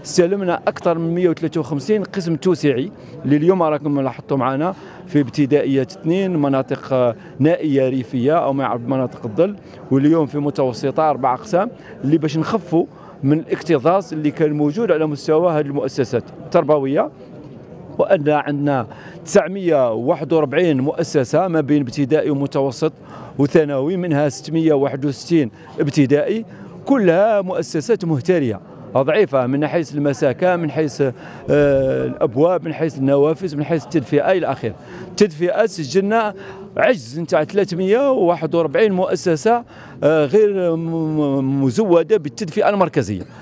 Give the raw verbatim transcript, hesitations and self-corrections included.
استلمنا اكثر من مئة وثلاثة وخمسين قسم توسيعي اللي اليوم راكم لاحظتوا معنا في ابتدائيات اثنين، مناطق نائيه ريفيه او ما يعرف مناطق الظل، واليوم في متوسطه اربع اقسام اللي باش نخفوا من الاكتظاظ اللي كان موجود على مستوى هذه المؤسسات التربويه. وأن عندنا تسعمئة وواحد وأربعين مؤسسة ما بين ابتدائي ومتوسط وثانوي، منها ستمئة وواحد وستين ابتدائي، كلها مؤسسات مهترئة ضعيفة من حيث المساكة، من حيث الأبواب، من حيث النوافذ، من حيث التدفئة إلى آخره. التدفئة سجلنا عجز نتاع ثلاثمئة وواحد وأربعين مؤسسة غير مزودة بالتدفئة المركزية.